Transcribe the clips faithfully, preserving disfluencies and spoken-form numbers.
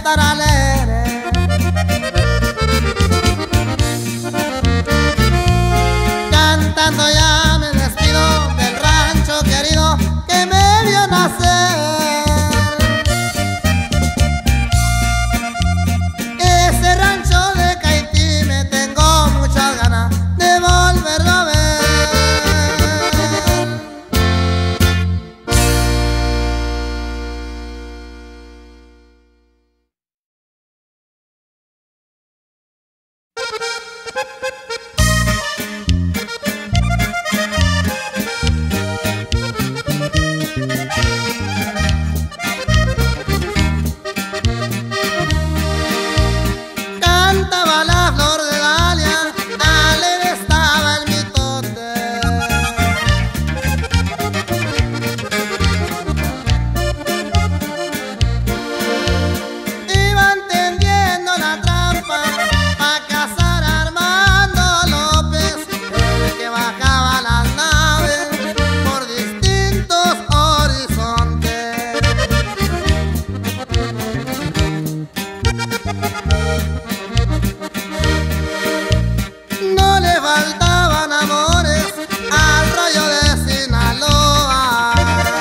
estar alegre. Cantando ya me despido del rancho querido que me vio nacer. Ese rancho de Caití me tengo muchas ganas de volverlo a ver. Cantaba la flor de Dalia, alegre estaba el mitote. Iban tendiendo la trampa pa' cazar a Armando López, el que bajaba las naves por distintos horizontes. No le faltaban amores al rayo de Sinaloa.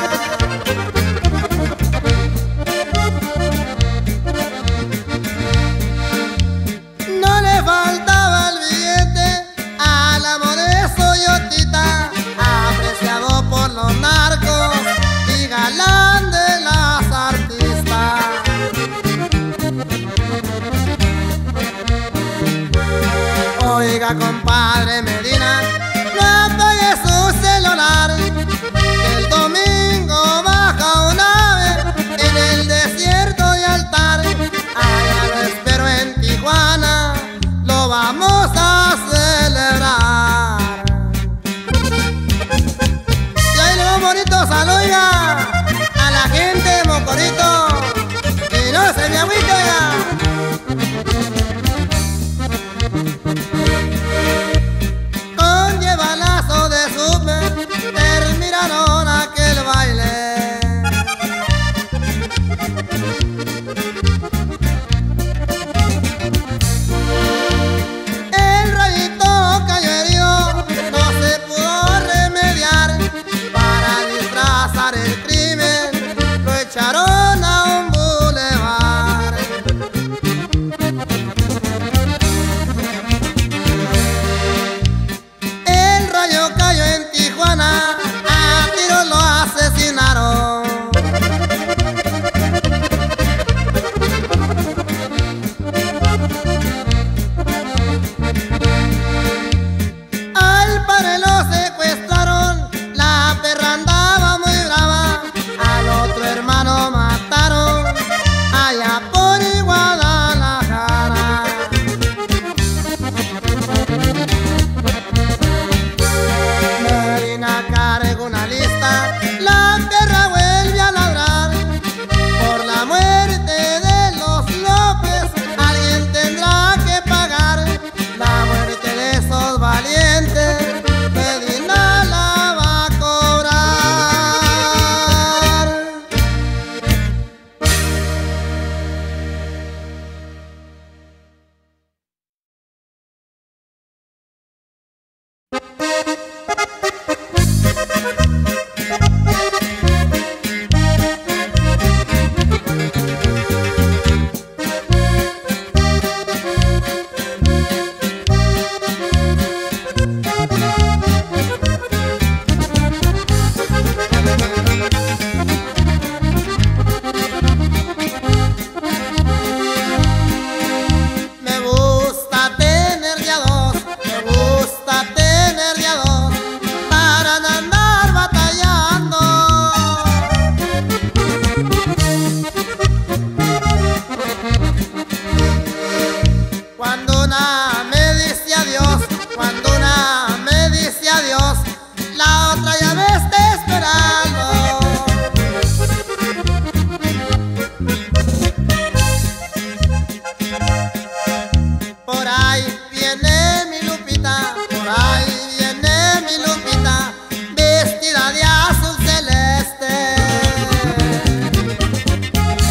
No le faltaba el billete al amor de Soyotita, apreciado por los narcos y galán de las artistas. Oiga, compadre Medina, no apague su celular, que el domingo baja un ave en el desierto de Altar. Allá lo espero en Tijuana, lo vamos a celebrar. Y ahí luego bonito saluda a la gente de Mocorito, y no se me agüite, oiga. Con diez balazos de super terminaron aquel baile. El rayito cayó herido, no se pudo remediar. Para disfrazar el crimen lo echaron a un bulevar. El rayo cayó en Tijuana, a tiros lo asesinaron. Al padre lo secuestraron, la perra andaba muy brava. Al otro hermano mataron, allá por Guadalajara. Medina carga una lista, la perra vuelve a ladrar. Por la muerte de los López, alguien tendrá que pagar. La muerte de esos valientes, Medina la va a cobrar. Me gusta tener de a dos, me gusta tener de a dos, para no andar batallando. Cuando una me dice adiós, cuando una me dice adiós, la otra ya me está esperando. Por ahí viene mi Lupita, por ahí viene mi Lupita, vestida de azul celeste.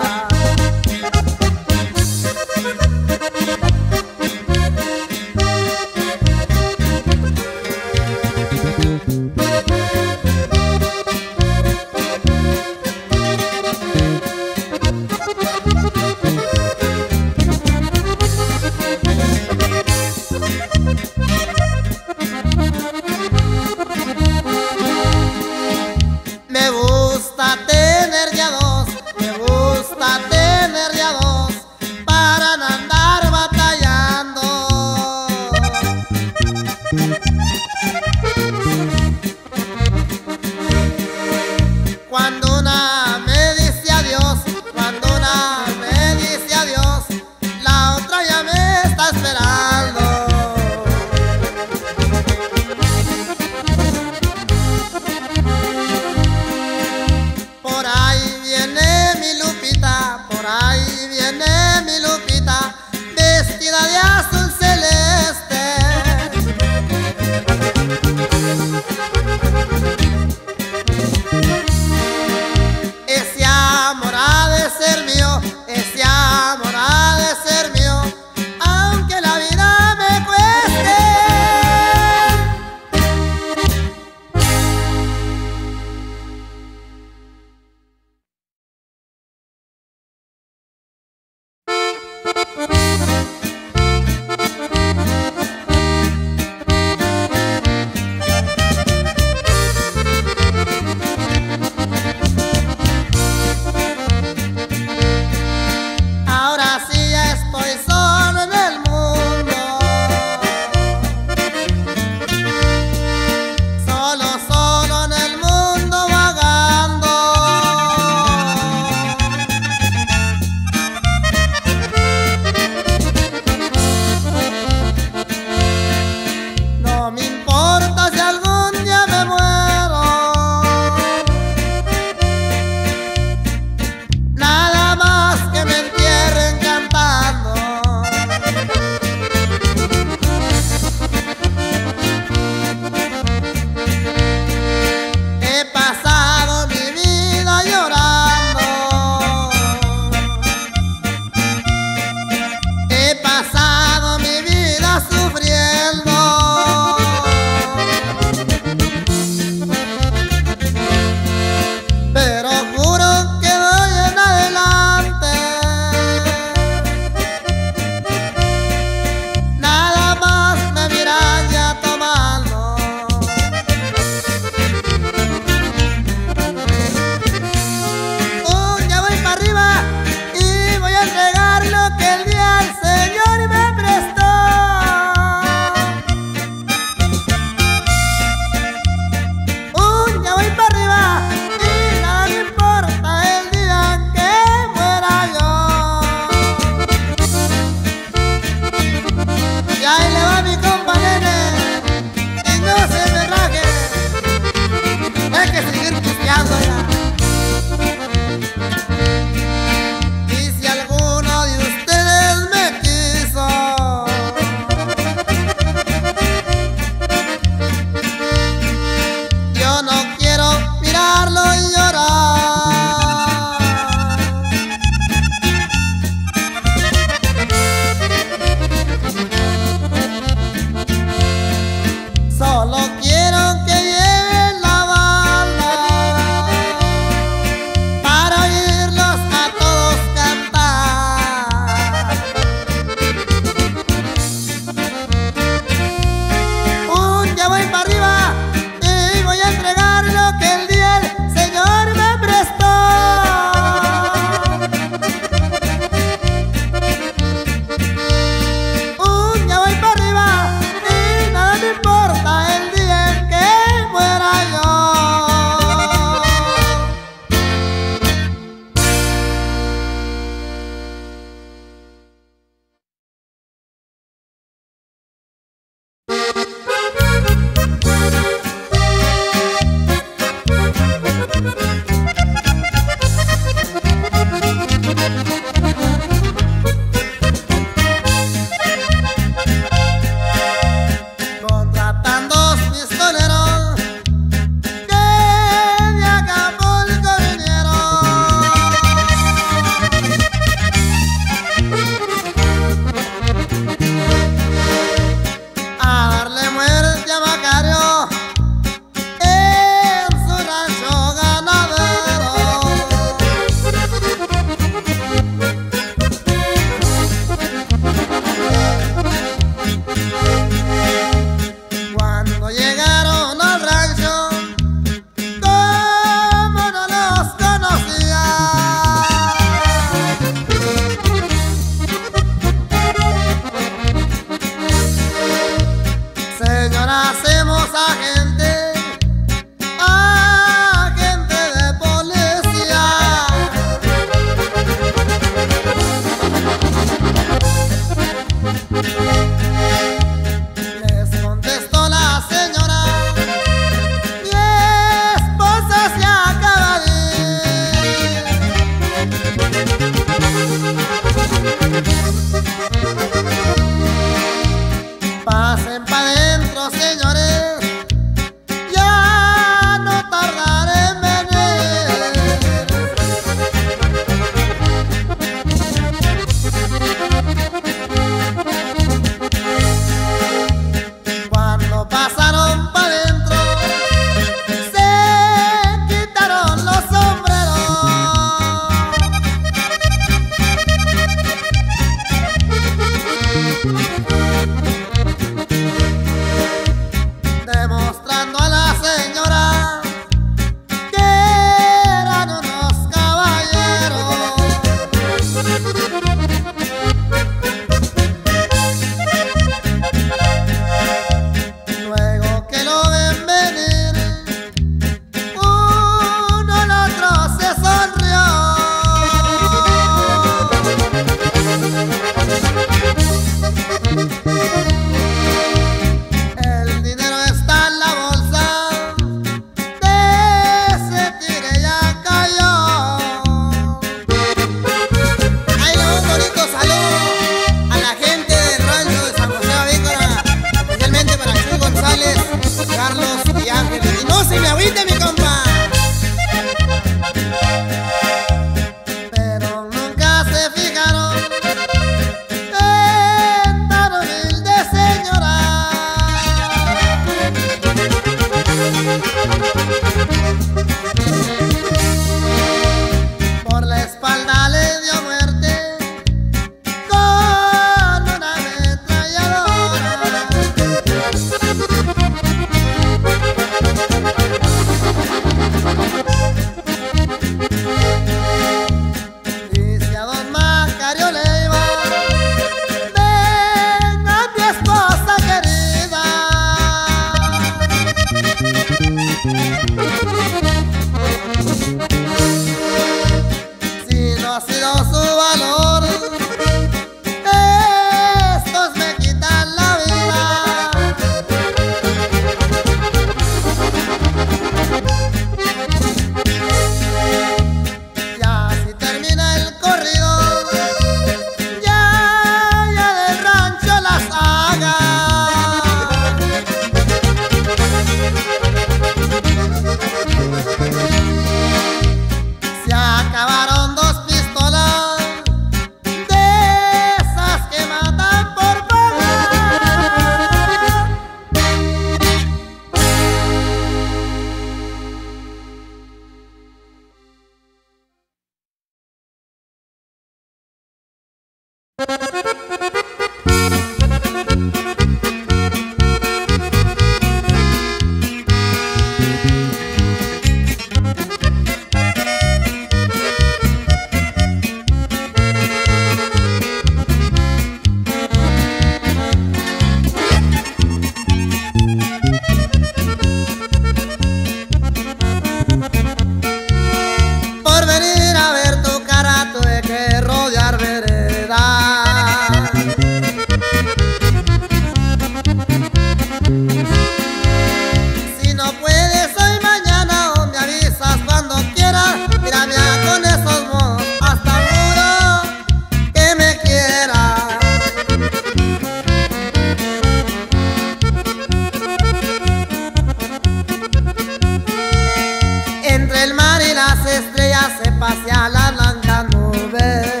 Hacia la blanca nube.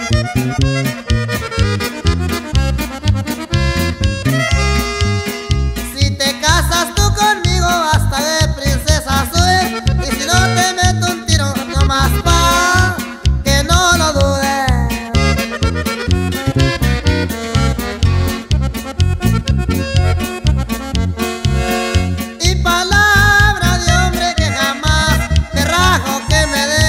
Si te casas tú conmigo, hasta de princesa soy. Y si no te meto un tiro, no más pa' que no lo dudes. Y palabra de hombre que jamás te rajo, que me dé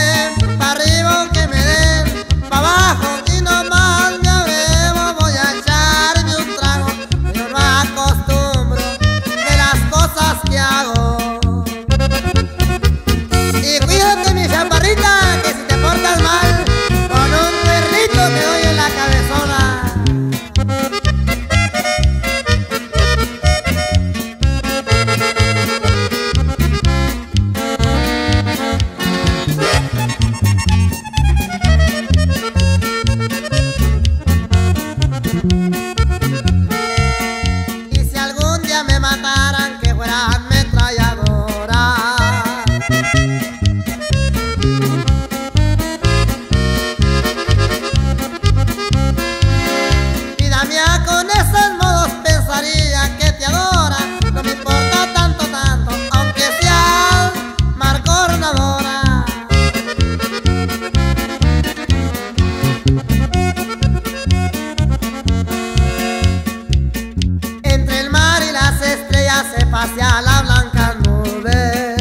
hacia la blanca nube.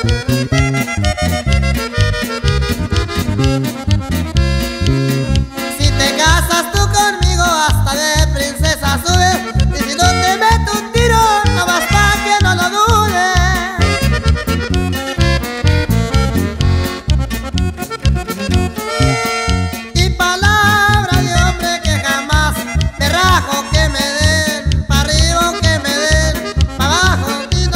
Si te casas tú conmigo, hasta de princesa subes. Y si no te meto un tiro, no basta que no lo dudes. Y palabra de hombre que jamás te rajo, que me den pa' arriba, que me den pa' abajo.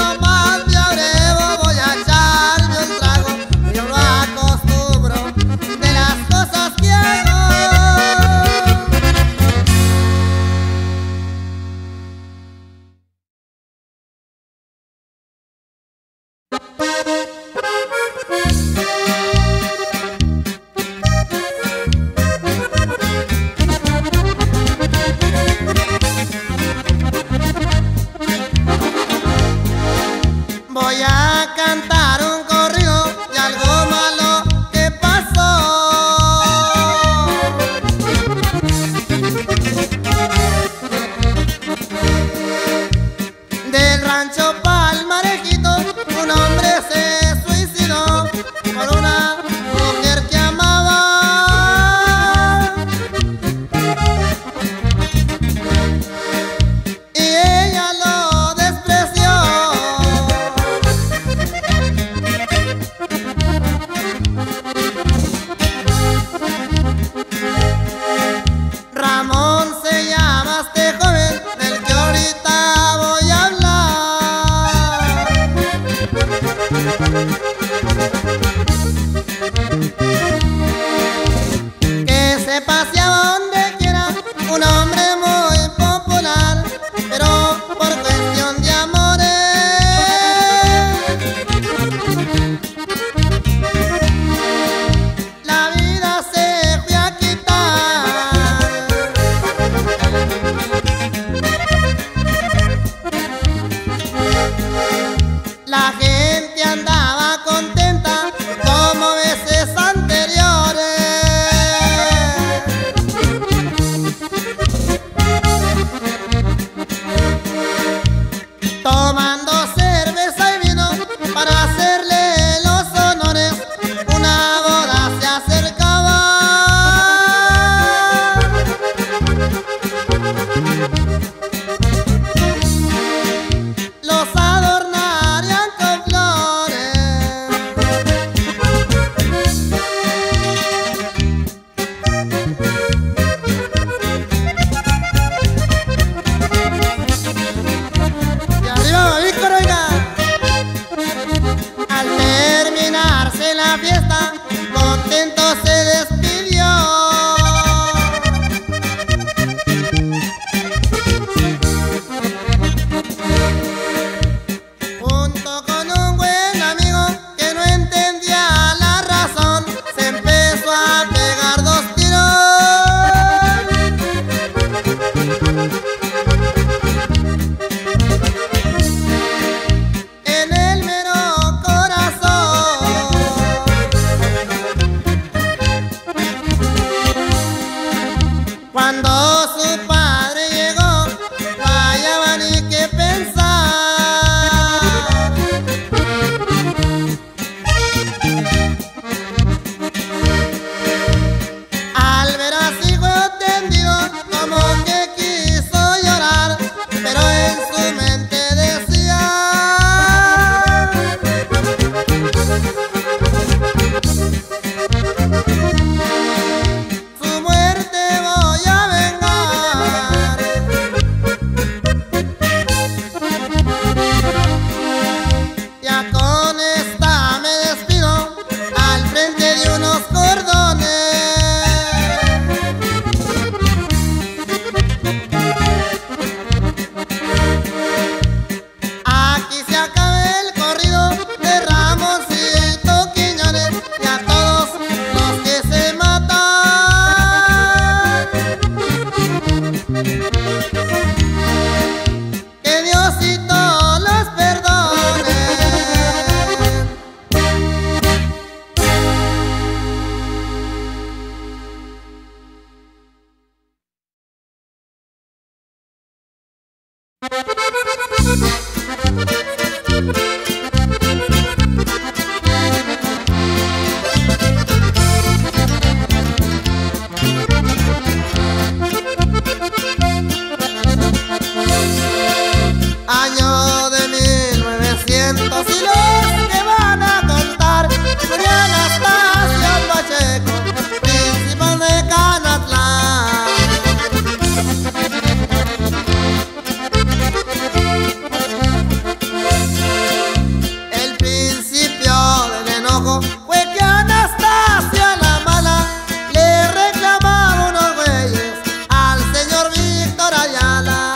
Voy a cantar un corrido de algo malo que pasó. Del rancho Palmarejito, un hombre se suicidó por una mujer que amaba. Y ella lo despreció. Ramón se llama este joven del que ahorita voy a hablar. Que se paseaba donde quiera, un hombre muy popular, pero por cuestión de amores la vida se fue a quitar. La gente andaba contenta como veces anteriores. Y arriba Víctor, oiga. Al terminarse la fiesta, contento se despidió. Junto con un buen amigo que no entendía la razón, se empezó a pegar dos tiros en el mero corazón. Cuando su padre llegó, no hallaba ni qué pensar. Al ver a su hijo tendido, como que quiso llorar, pero en su mente decía: su muerte voy a vengar. Ya con esta me despido al frente de unos cordones. Aquí se acaba el corrido de Ramoncito Quiñones y a todos los que se matan, que Diosito los perdone. Año de mil novecientos y los que van a contar murió Anastasio Pacheco, principal de Canatlán. El principio del enojo fue que Anastasia la mala le reclamaba unos güeyes al señor Víctor Ayala.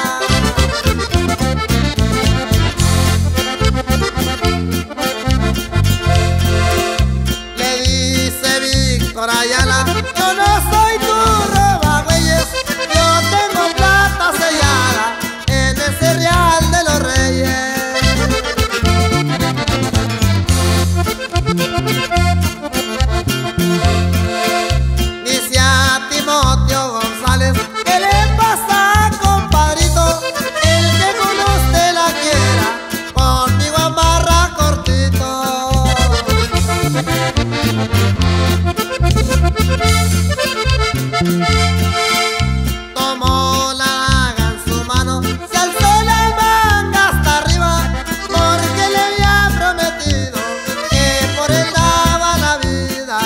Le dice Víctor Ayala: yo no soy tu robagüeyes, yo tengo plata sellada en ese real de los reyes. Dice a Timoteo González: ¿qué le pasa, compadrito? El que con usted la quiera, conmigo amarra cortito. Tomó la daga en su mano, se alzó la manga hasta arriba, porque le había prometido que por él daba la vida.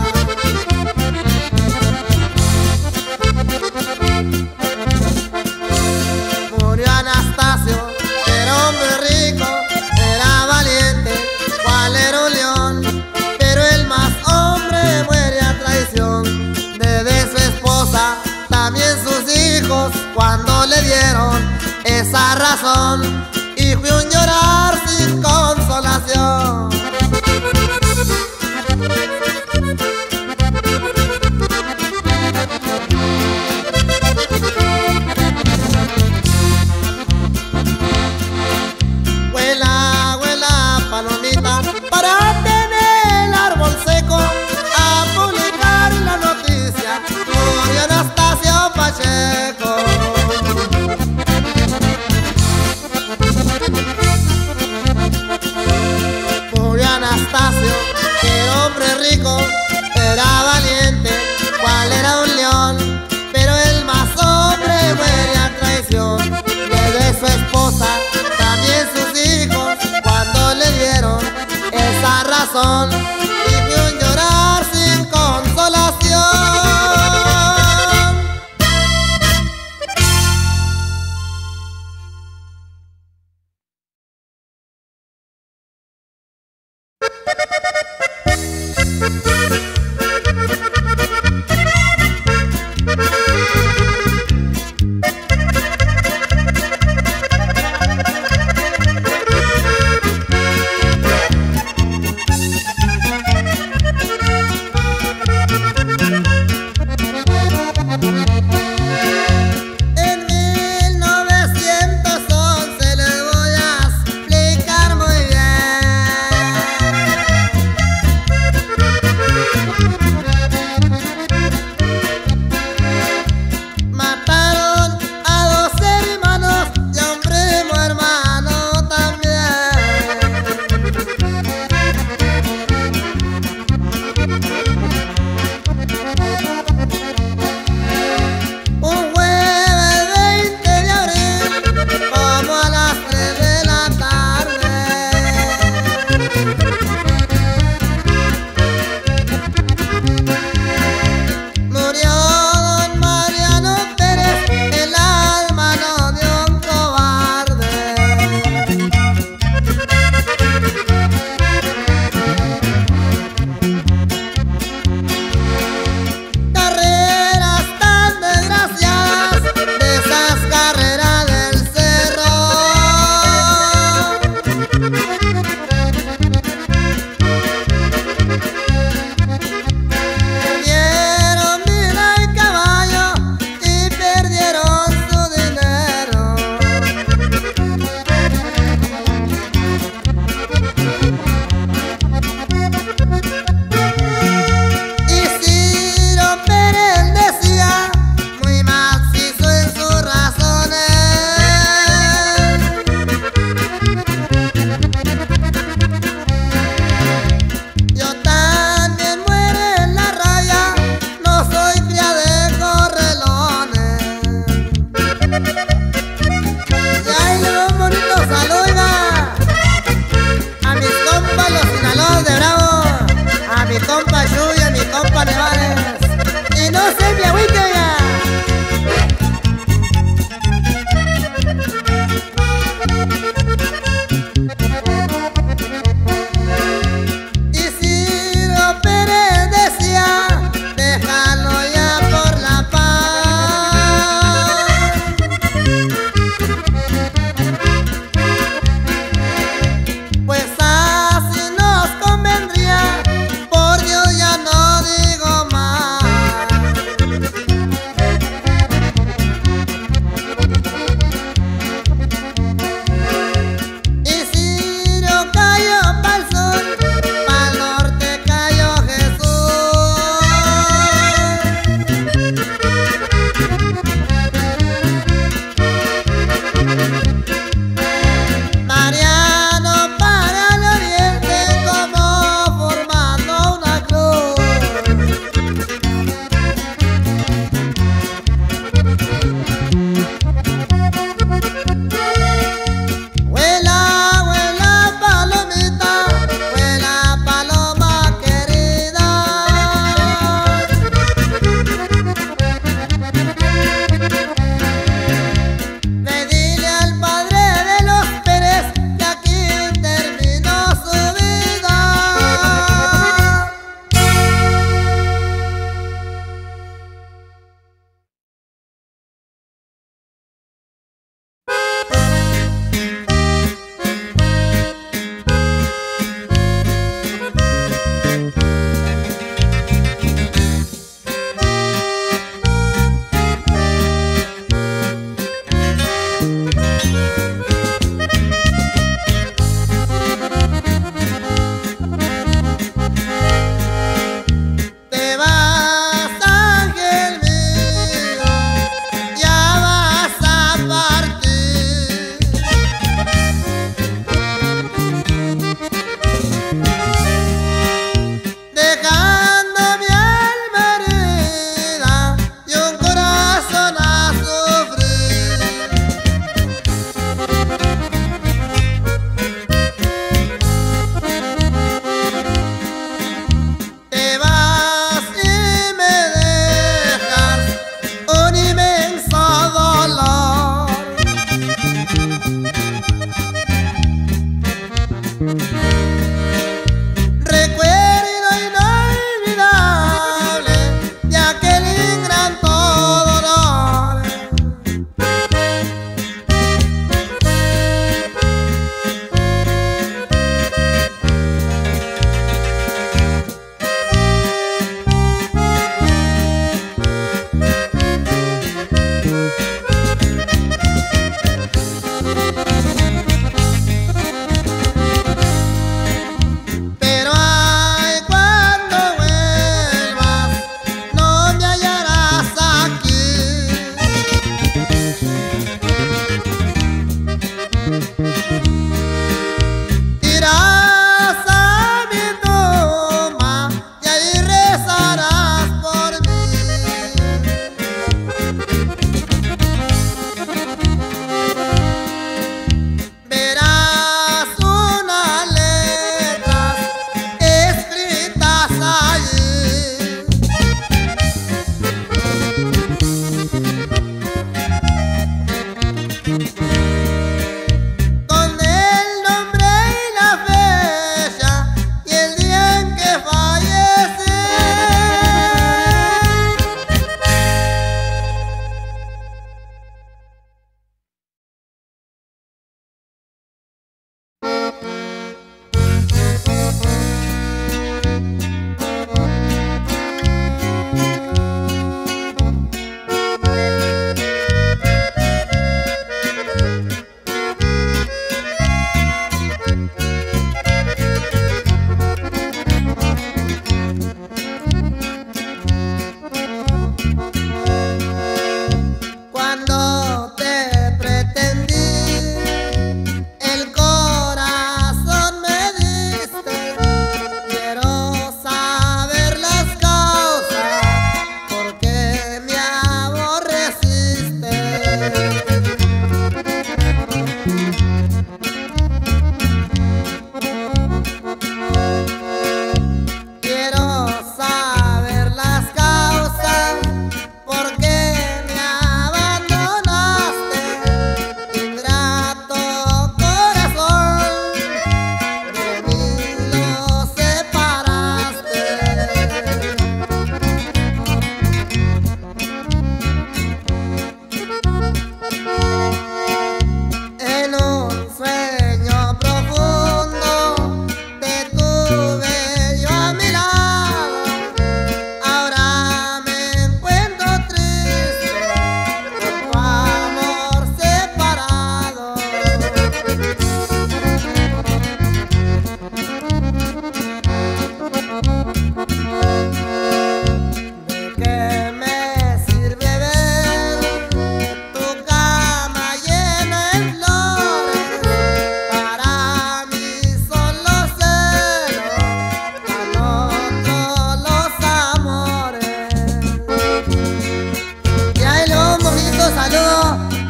Murió Anastasio, era hombre rico, era valiente, cual era un león, pero el más hombre muere a traición. Desde su esposa, también sus hijos, cuando le dieron esa razón, y fue un llorar sin consolación. Vuela, vuela, palomita, para tener el árbol seco, a publicar la noticia: murió Anastasio Pacheco. Murió Anastasio, que era hombre rico, era valiente, cual era un león, pero el más hombre muere a traición. Desde su esposa, también sus hijos, cuando le dieron esa razón, y fue un llorar sin consolación.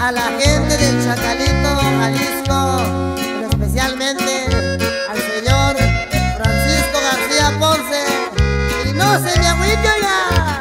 a la gente del Chacalito, Jalisco, pero especialmente al señor Francisco García Ponce. Y no se me agüite, oiga.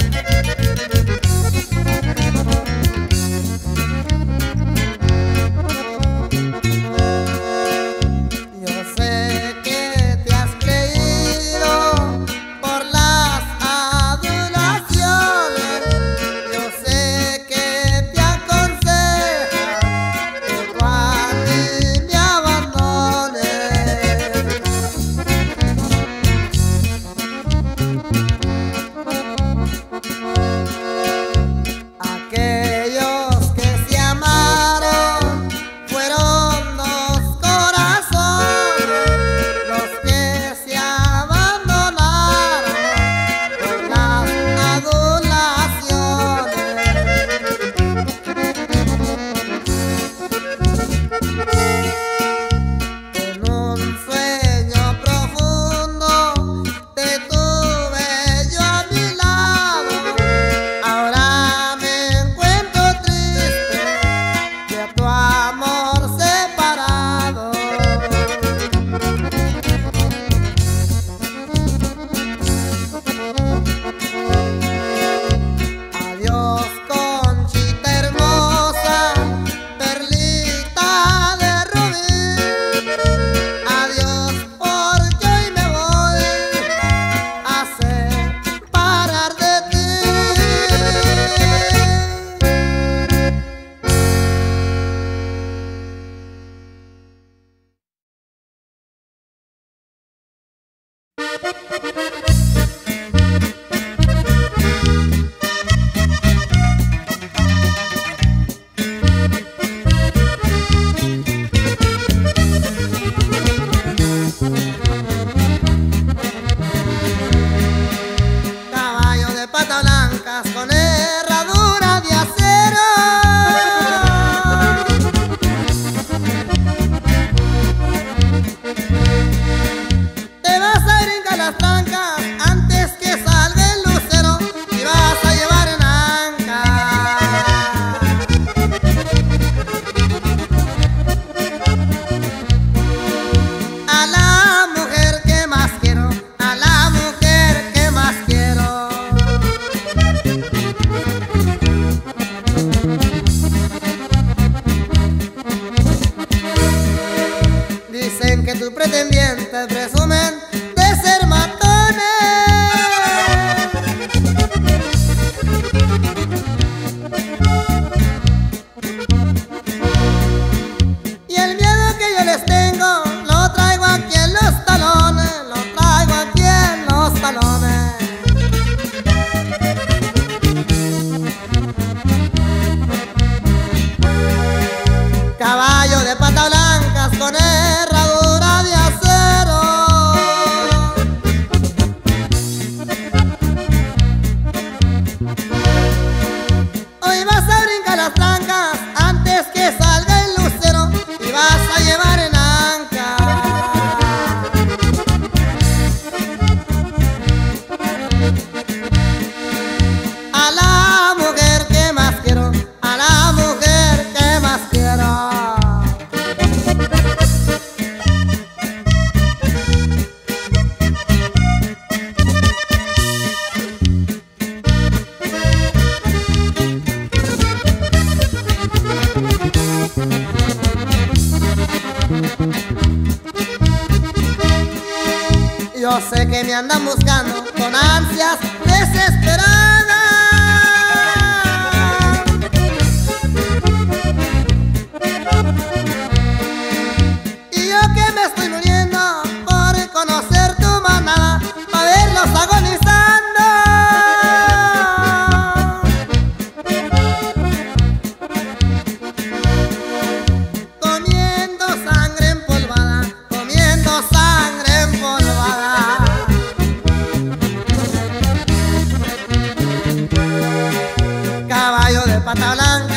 Yo sé que me andan buscando con ansias desesperadas, y yo que me estoy muriendo por conocer tu manada, para verlos agonizando. Comiendo sangre empolvada, comiendo sangre empolvada. Caballo de pata blanca